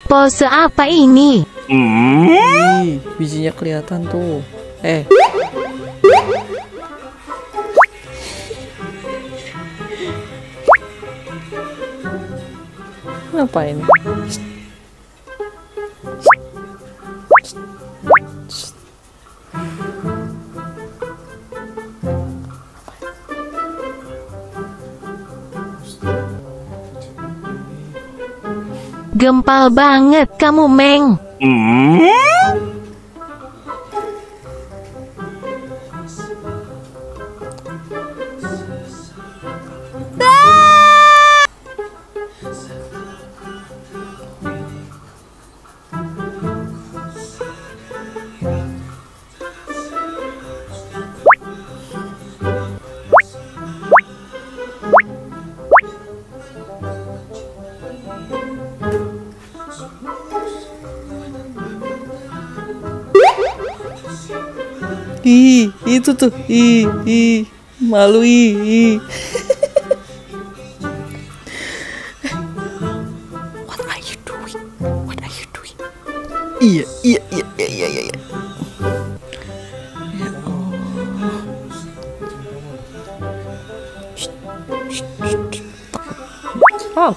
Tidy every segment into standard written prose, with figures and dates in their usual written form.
Pose apa ini? Ih, bijinya kelihatan tuh. Ngapain? Gempal banget kamu, Meng. Ih, itu tuh. Ih, malu ih. What are you doing? What are you doing? Iya. Ya Allah. Shh. Oh.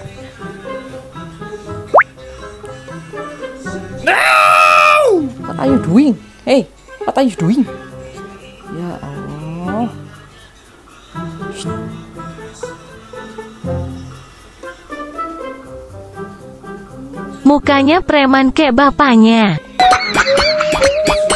No! What are you doing? Hey, what are you doing? Ya Allah. Shh. Mukanya preman kayak bapaknya.